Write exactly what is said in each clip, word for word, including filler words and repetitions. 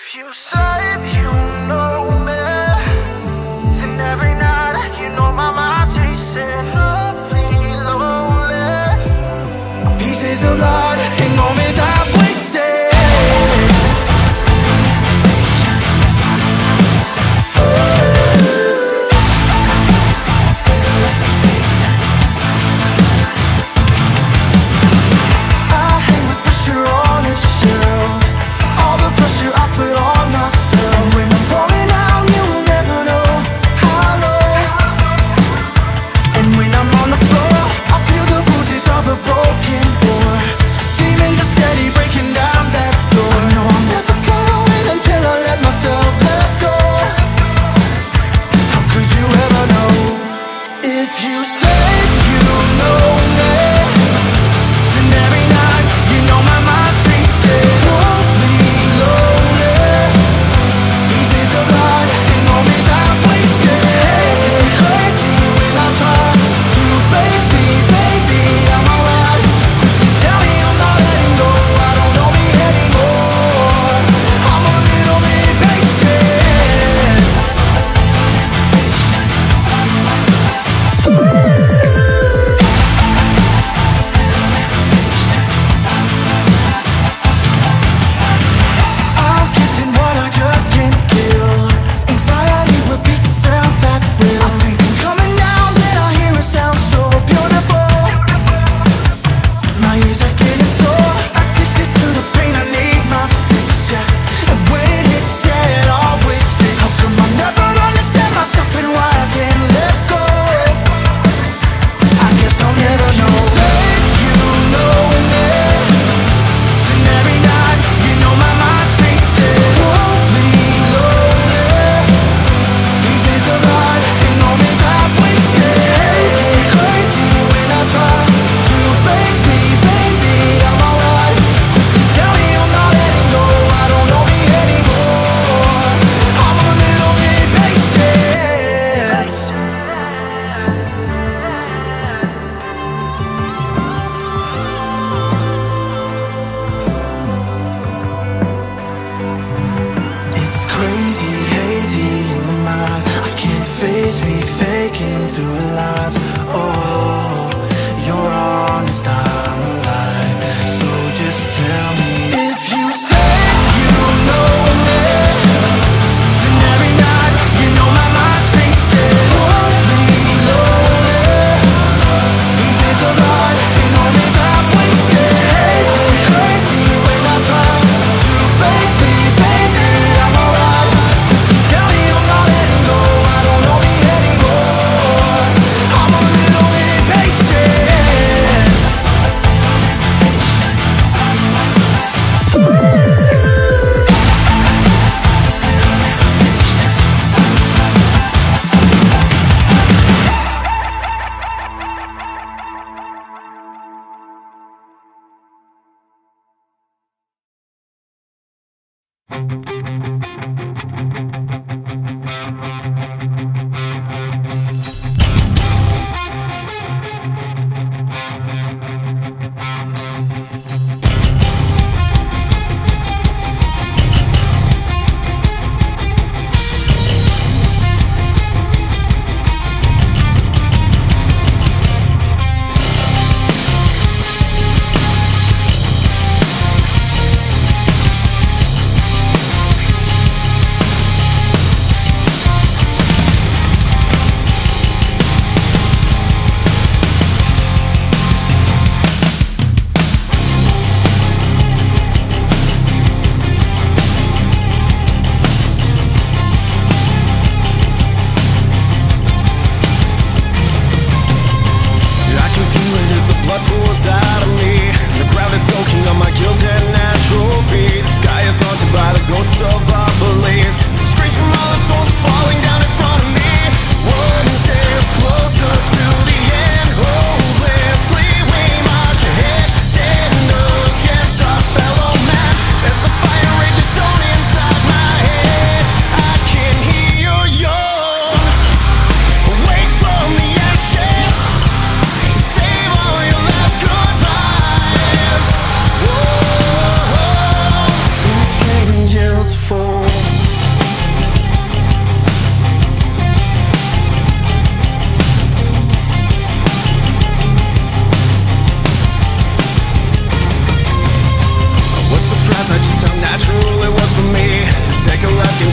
If you say you know me, then every night you know my mind's chasing lovely, lonely pieces of light in moments I've wasted.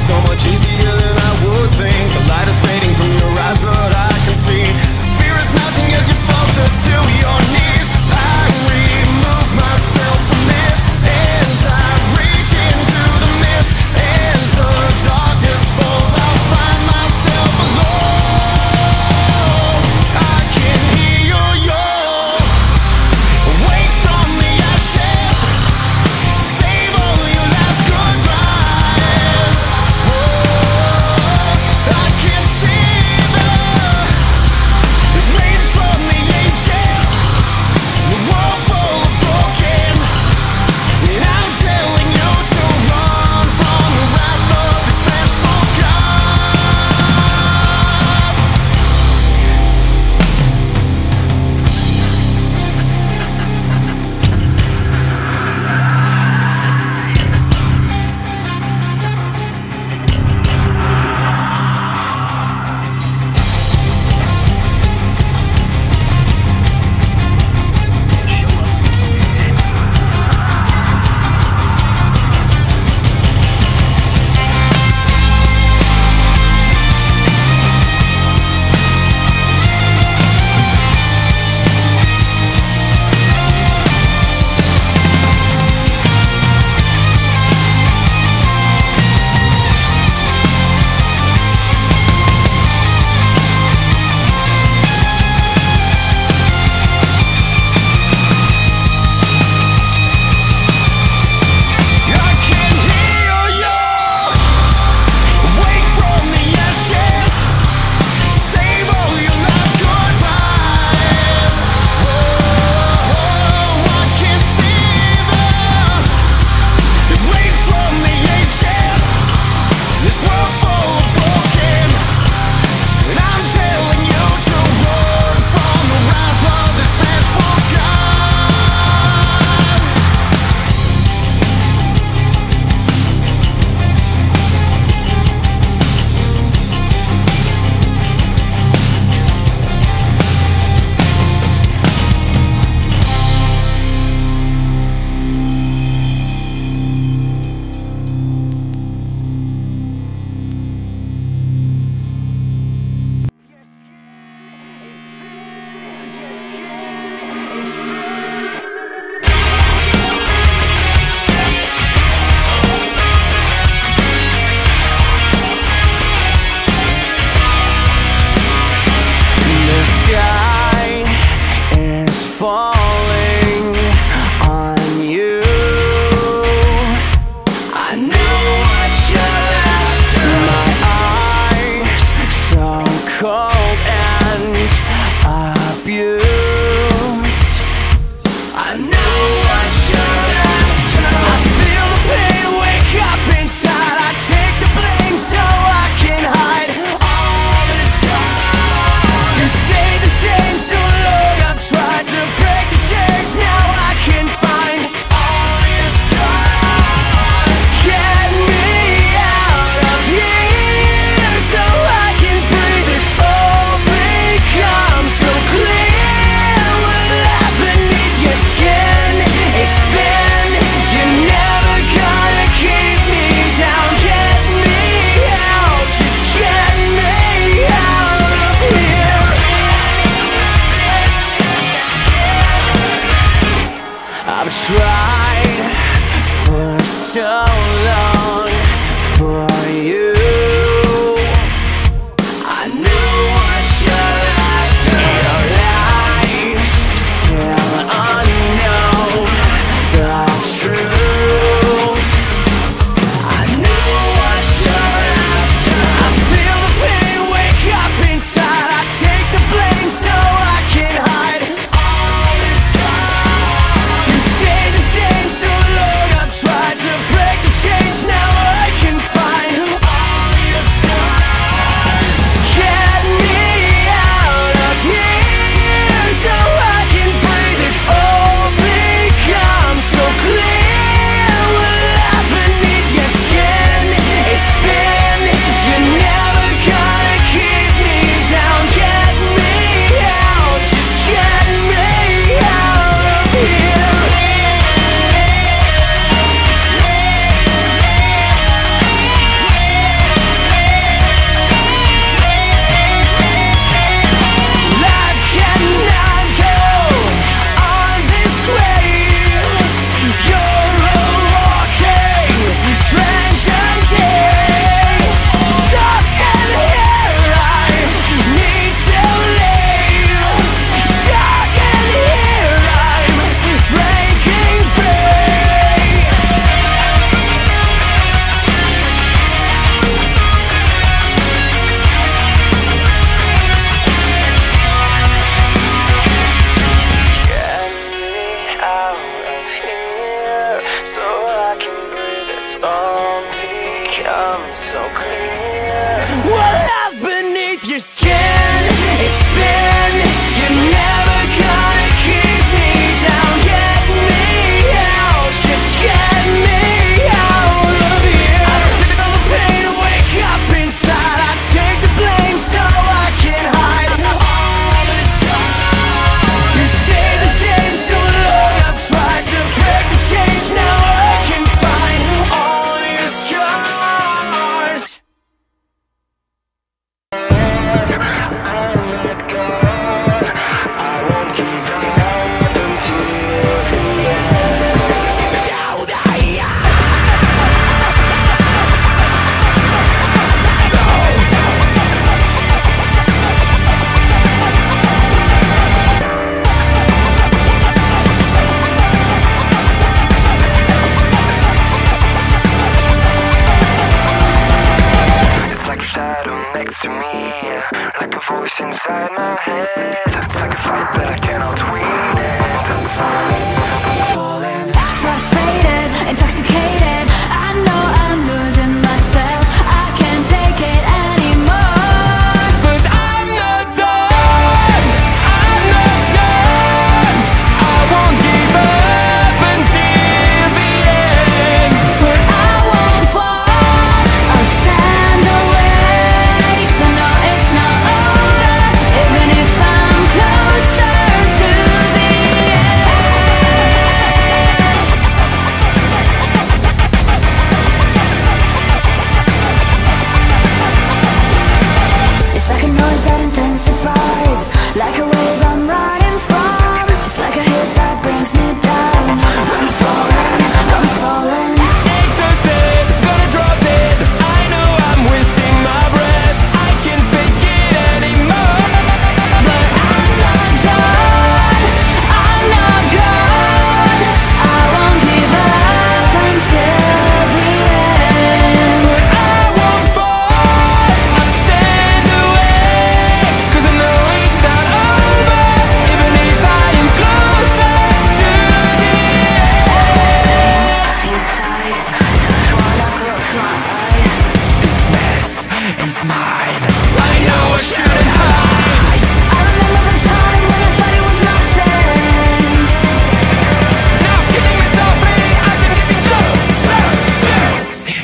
so much easier than I would think. The light is fading from your eyes, but I can see fear is mounting as you falter to your knees. I remove myself from this as I reach into the mist. As the darkness falls, I'll find myself alone. I can hear your wake from the ashes. Save all your last goodbyes. Oh, I can see the rains from the ages. The world full of broken, and I'm telling you to run from the wrath of this vengeful God. I've tried for so long for you. I knew what should I do. Your lies still unknown, the truth. I knew what should I do. I feel the pain wake up inside. I take the blame so I can hide all this time. You stay the same so long. I've tried to break the chain. won't become so clear. What lies beneath your skin? It's thin. You're never gonna keep me down. Get me out, just get me out of here. I feel the pain, wake up inside. I take the blame so I can hide all the scars. You stay the same so long. I've tried to break the chains. Now I can find all your scars. I'm not gone. I won't give up until the end. So die. It's like a shadow next to me, like a voice inside my head. It's like a fight that I cannot win. I'm falling, I'm falling. Frustrated, intoxicated, I know I'm losing myself. I can't take it anymore. But I'm not done. I'm not done. I won't give up until the end. But I won't fall, I'll stand awake. I know it's not over, even if I'm closer to the edge. It's like a noise that intensifies, like a wave I'm running from. It's like a hit that brings me down. I'm falling, I'm falling. Exhausted, gonna drop dead. I know I'm wasting my breath. I can't fake it anymore. But I'm not done, I'm not gone. I won't give up until the end. But I won't fall. I'll stand awake, 'cause I know it's not over, even if I am closer to the end. Inside, just wanna close my eyes. This mess is mine. I know I shouldn't hide. I remember the time when I thought it was nothing. Now I'm killing myself free as I'm getting closer to stay.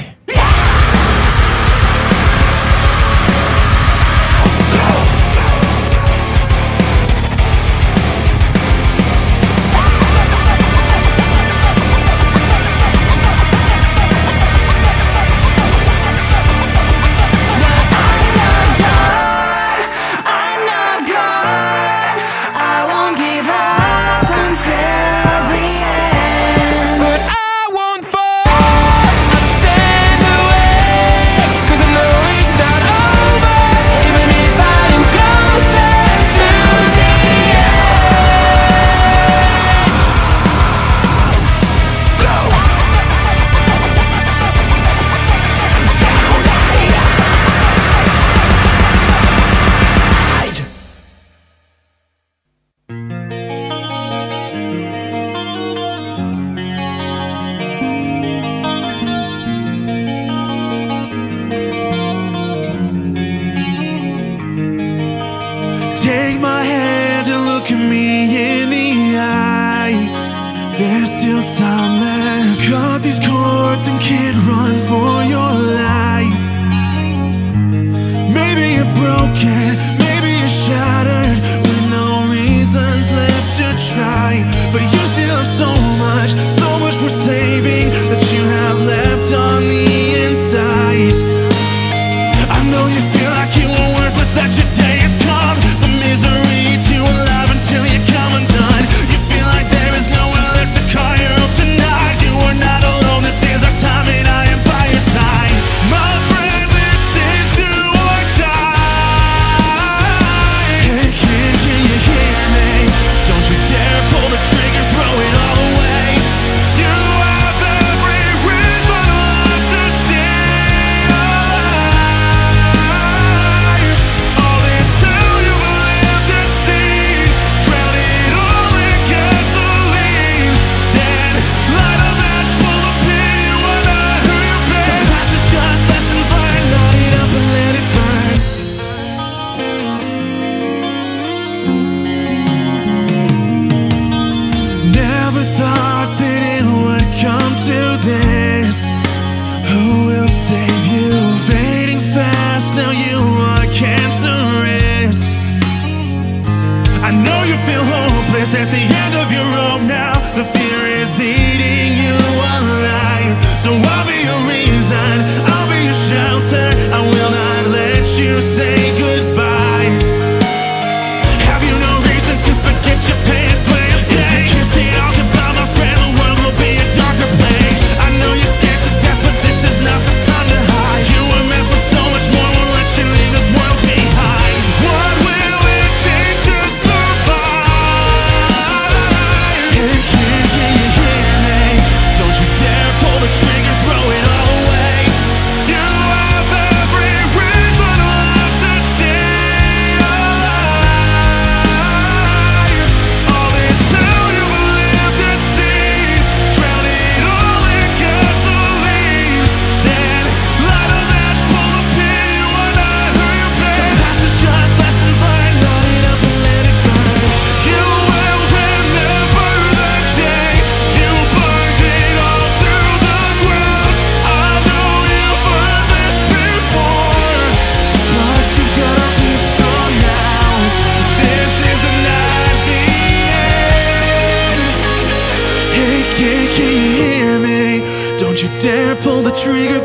I'm not gone, I won't give up until the end. But I won't fall. I'll stand awake, 'cause I know it's not over, even if I am closer to the edge. Take my hand and look at me in the eye. There's still time left. Cut these cords and can't run for your life. Maybe you're broken, maybe you're shattered, with no reasons left to try. But you still have so much, so much worth saving that you have left on the inside. I know you feel like you are worthless, that your day has come. The misery eats you alive until you come undone. You feel like there is nowhere left to call your own tonight. You are not alone, this is our time and I am by your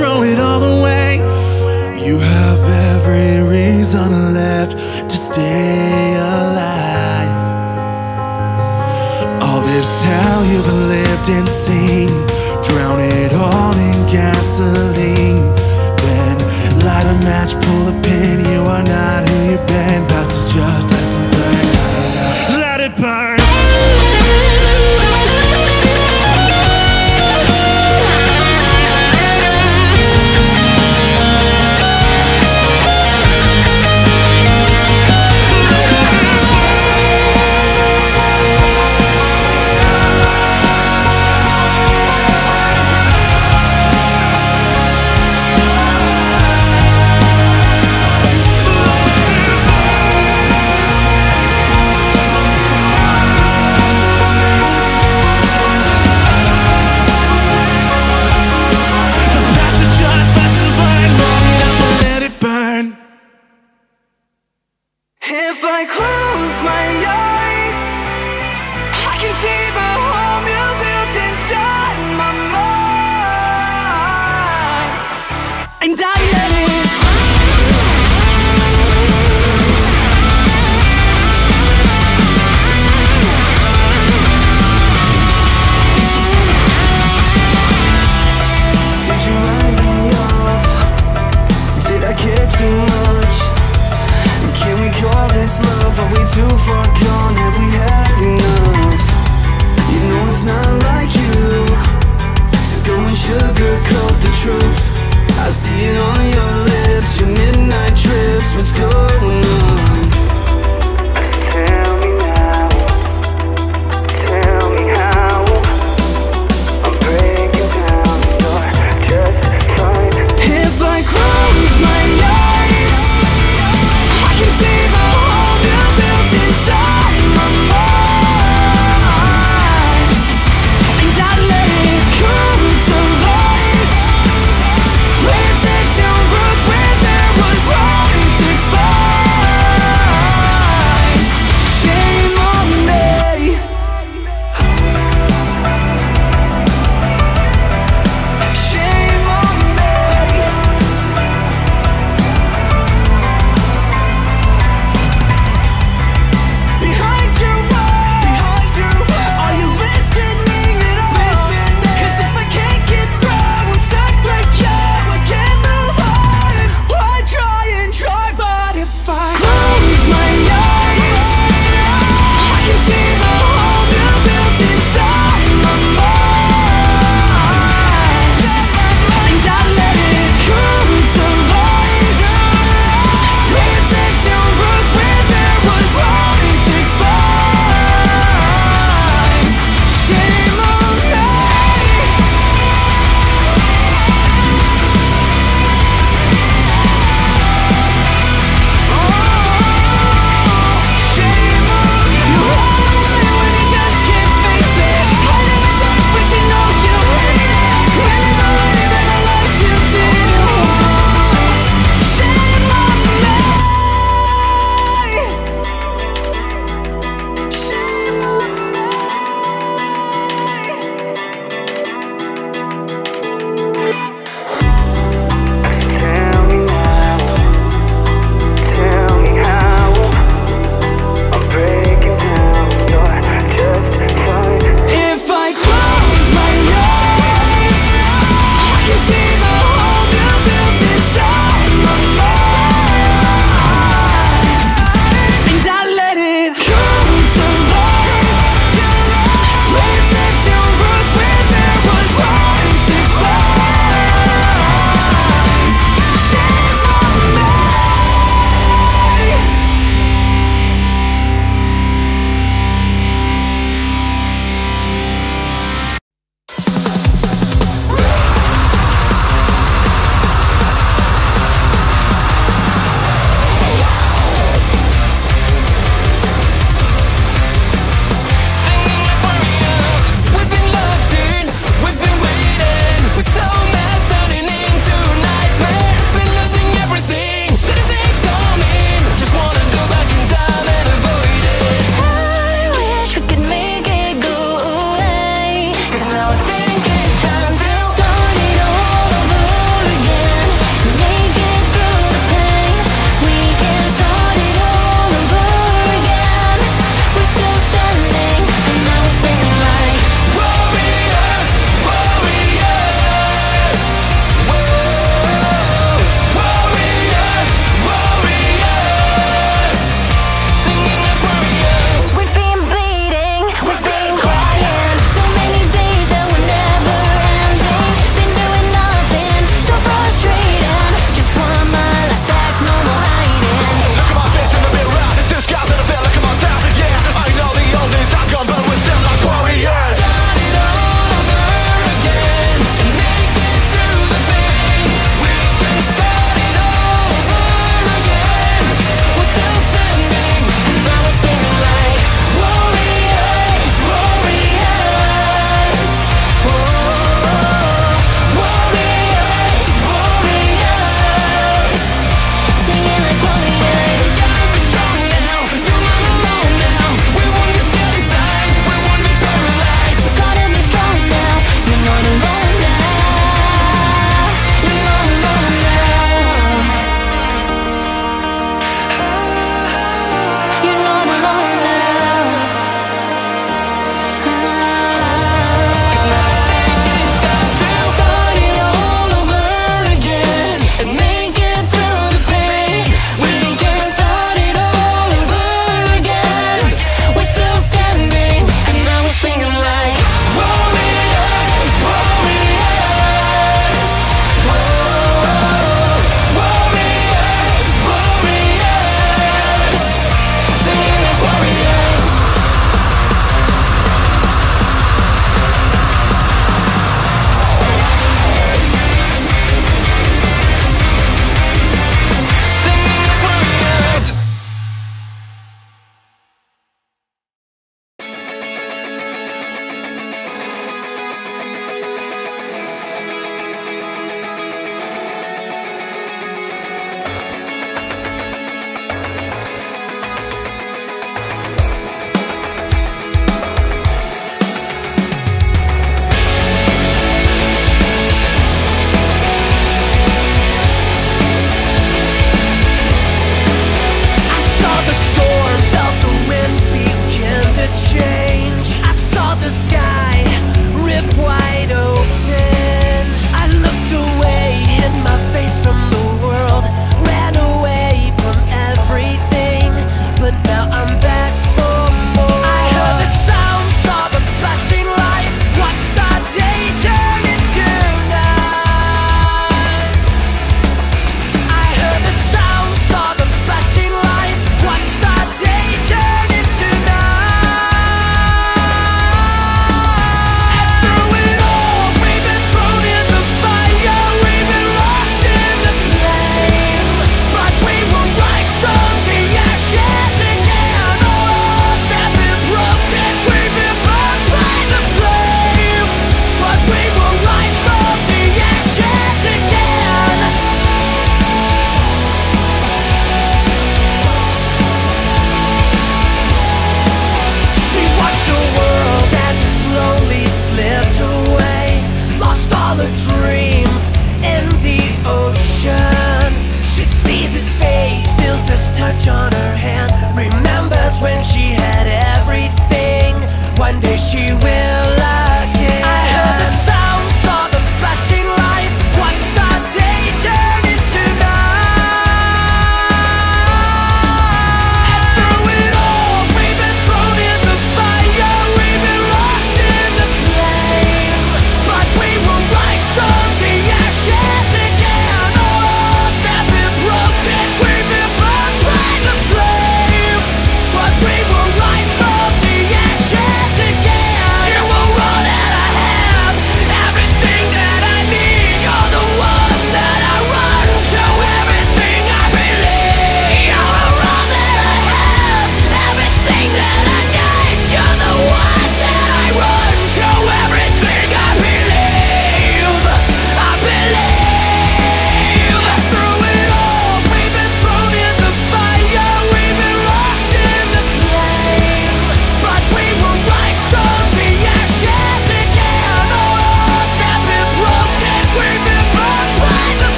throw it all away. You have every reason left to stay alive. All this hell you've lived and seen, drown it all in gasoline. Then light a match, pull a pin. You are not who you've been. Past is just lessons learned. Let it burn.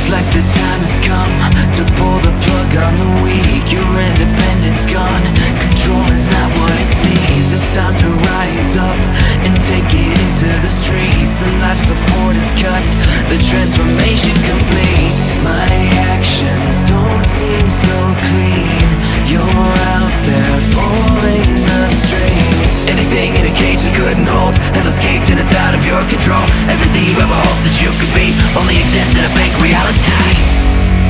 Looks like the time has come to pull the plug on the weak. Your independence gone, control is not what it seems. It's time to rise up and take it into the streets. The life support is cut, the transformation complete. My actions don't seem so clean. You're out there pulling the strings. Anything in a cage that couldn't hold has escaped and it's out of your control. Everything you ever hoped that you could be only exists in a fake reality.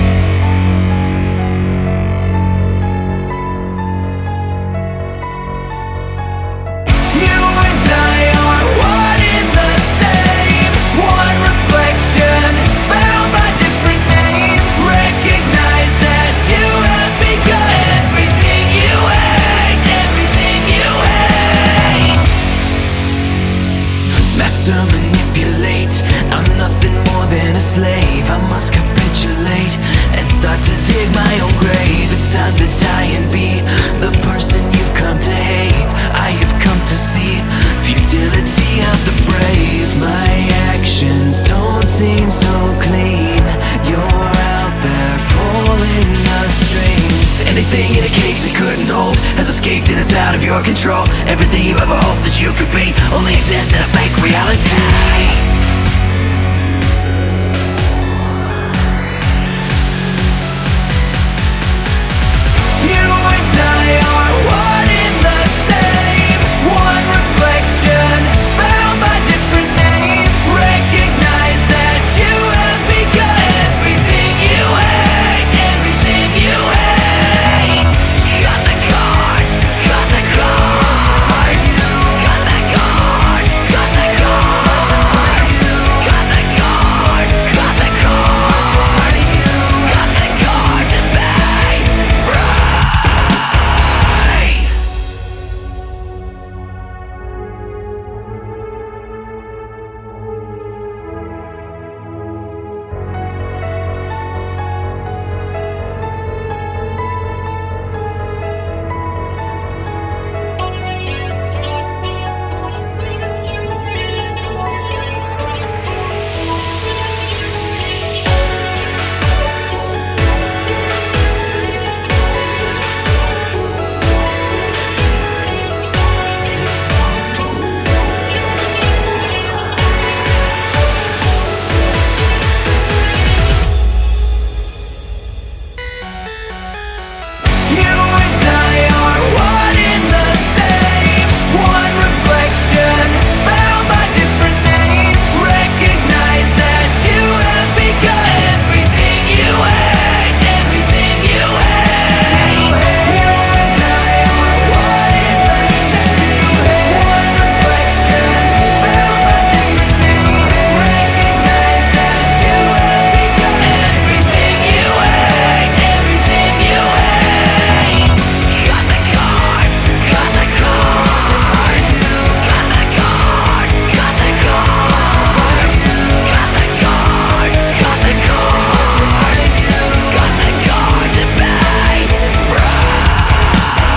Master manipulate, I'm nothing more than a slave. I must capitulate and start to dig my own grave. It's time to die and be the person you've come to hate. I have come to see futility of the brave. My actions don't seem so clean. You're out there pulling the strings. Anything in a cage that couldn't hold has escaped and it's out of your control. Everything you ever hoped that you could be only exists in a fake reality.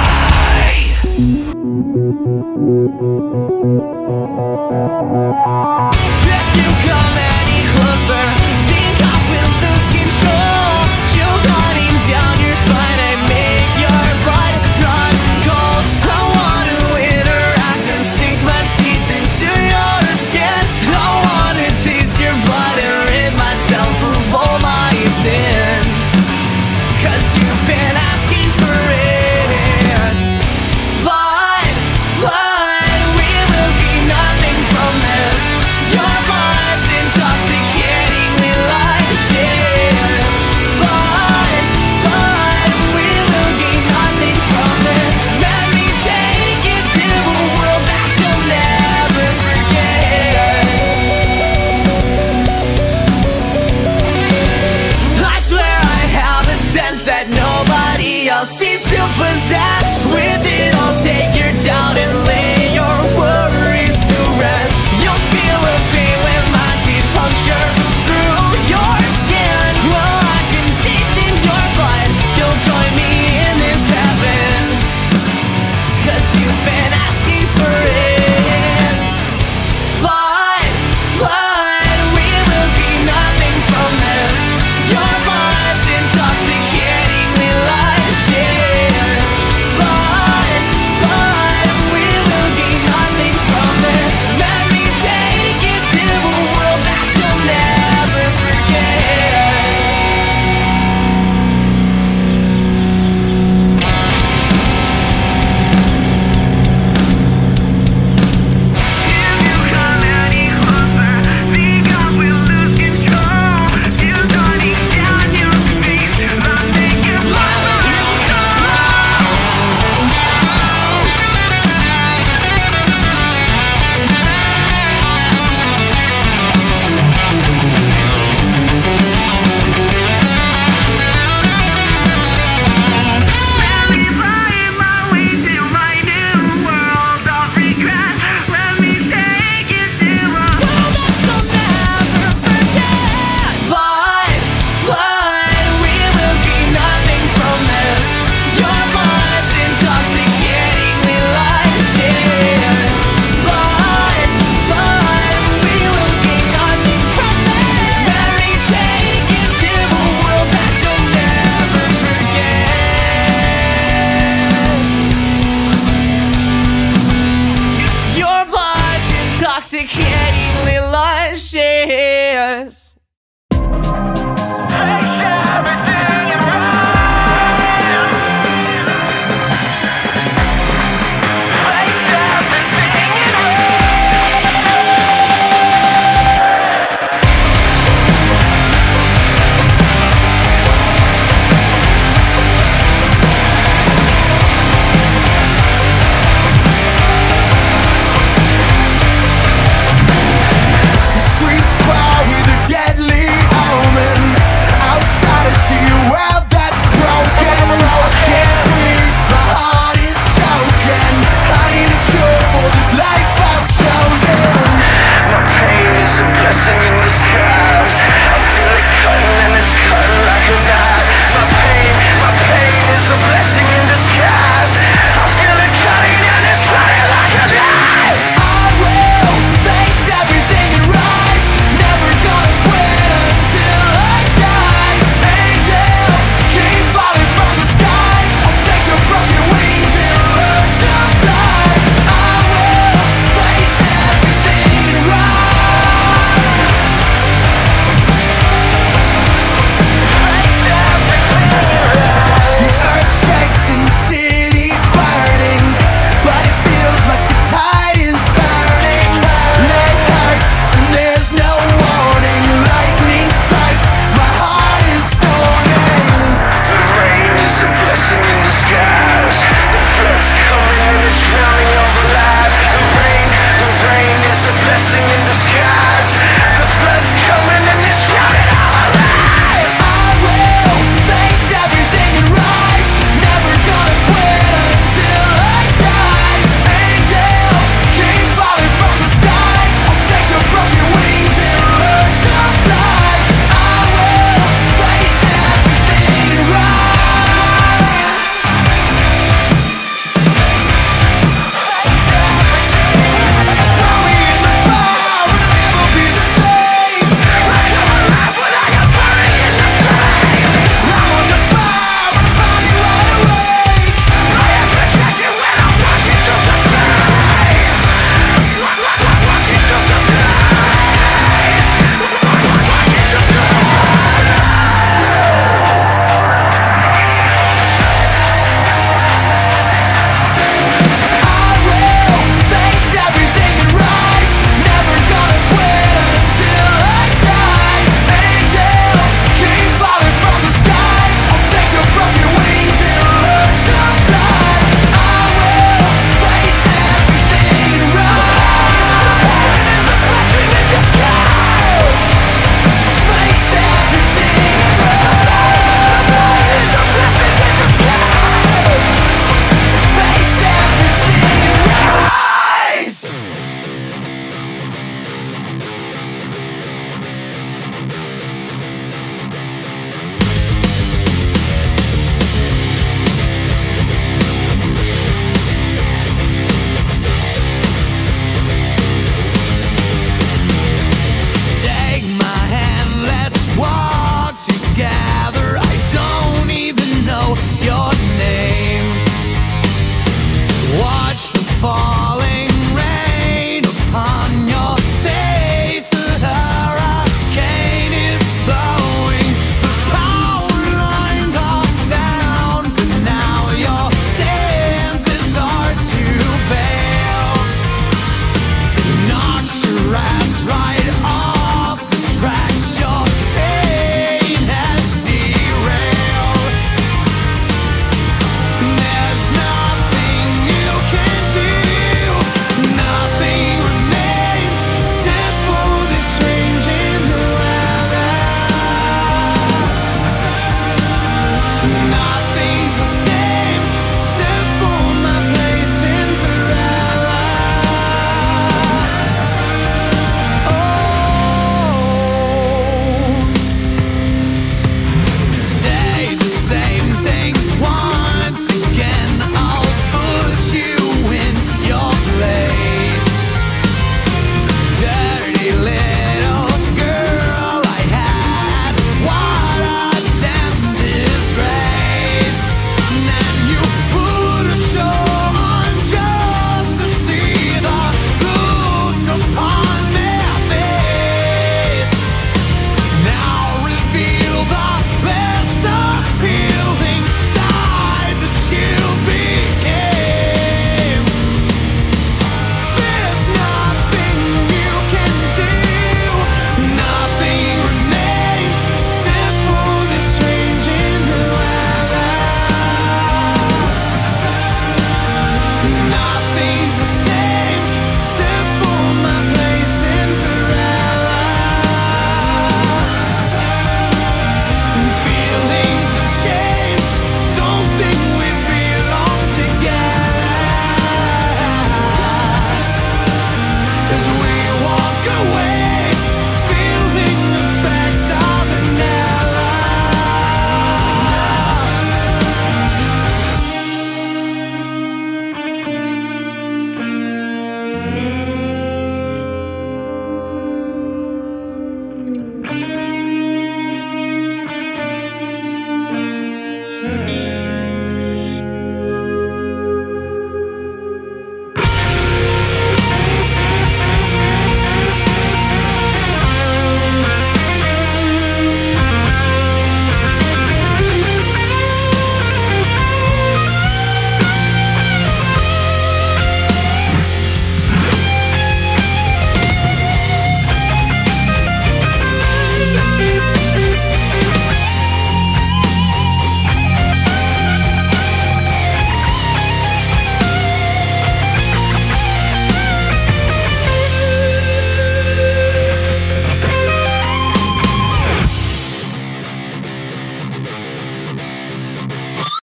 Thank you.